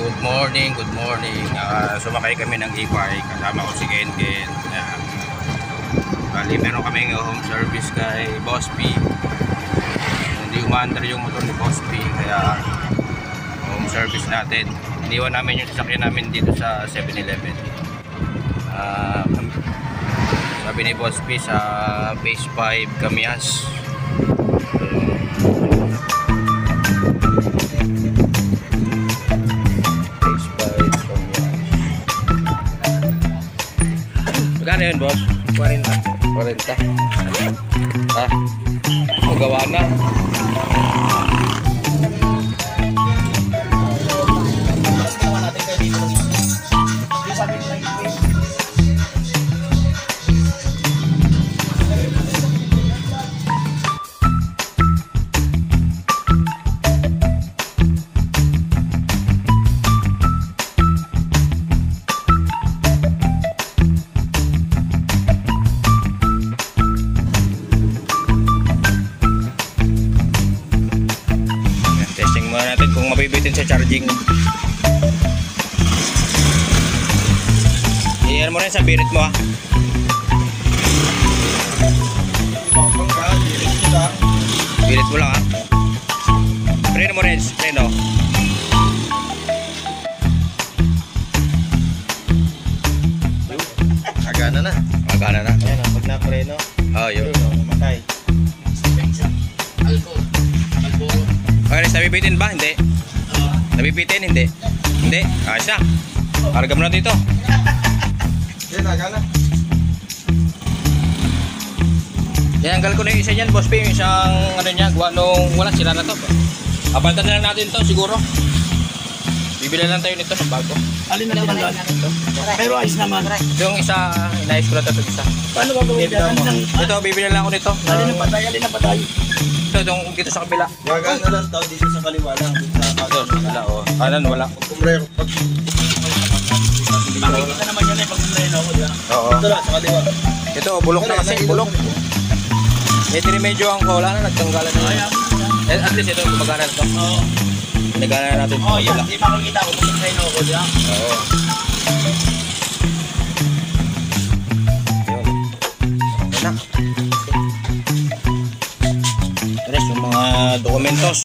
Good morning, good morning. Sumakay kami ng e-bike. Kasama ko si Ken Ken. Bali, meron kami ng home service kay Boss P. Hindi umaandar yung motor ni Boss P. Kaya home service natin. Iniwan namin yung sasakyan namin dito sa 7-Eleven. Sabi ni Boss P sa Phase 5 Camias. Magkano yun, boss? 40. 40. Ah, magawa na. Natin kung mabibitin sa charging. Iyan mo rin sa birit mo, ha. Birit mo lang, ha. Preno mo rin, preno. Agana na. Magana na. Ayan, pag na-preno. Oh, yun. Mamatay. Okay, nabibitin ba? Hindi. Nabibitin? Hindi. Hindi. Ayos na. Karga mo na dito. Yan, agana. Tinanggal ko na yung isa niyan, Boss P. Yung isang ano niya, gawa nung wala, sila na to. Apaltan na lang natin to siguro. Bibili lang tayo nito ng bago. Alin na tinanggal? Pero ayos naman. Yung isa, inayos ko na ito isa. Paano gagawin dyan? Ito, bibili lang ako nito. Alin ang patay? Alin ang patay? Ito, yung dito sa kabila. Agana lang tao dito sa kaliwa lang. Ito, wala, oh. Kanan, wala. Kumrero. Makikita naman yan eh pag kumreno ako dyan. Oo. Ito lang, sa kaliwa. Ito, bulok na kasi, bulok. Eh, tinimedyohan ko, wala na, nagtanggalan na. At least ito, gumagana na ito. Oo. Nagana na natin. Oo, yan. Di makikita ko kung kumreno ako dyan. Oo. Yun. Ito na. Tapos yung mga dokumentos.